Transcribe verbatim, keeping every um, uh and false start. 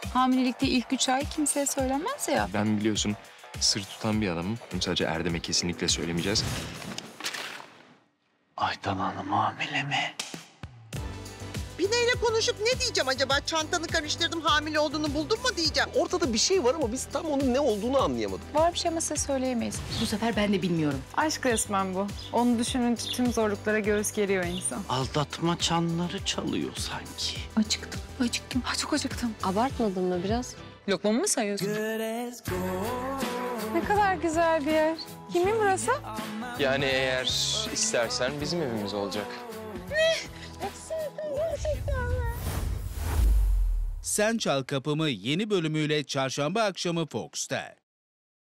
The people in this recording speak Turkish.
Hamilelikte ilk üç ay kimseye söylenmez ya. Ben biliyorsun sır tutan bir adamım. Sadece Erdem'e kesinlikle söylemeyeceğiz. Aydan Hanım hamile mi? Bine'yle konuşup ne diyeceğim acaba? Çantanı karıştırdım, hamile olduğunu buldun mu diyeceğim. Ortada bir şey var ama biz tam onun ne olduğunu anlayamadık. Var bir şey ama size söyleyemeyiz. Bu sefer ben de bilmiyorum. Aşk resmen bu. Onu düşününce tüm zorluklara göğüs geriyor insan. Aldatma çanları çalıyor sanki. Acıktım, acıktım. Ha, çok acıktım. Abartmadın mı biraz? Lokmamı mı sayıyorsun? Ne kadar güzel bir yer. Kimin burası? Yani eğer istersen bizim evimiz olacak. Sen Çal Kapımı yeni bölümüyle çarşamba akşamı Fox'ta.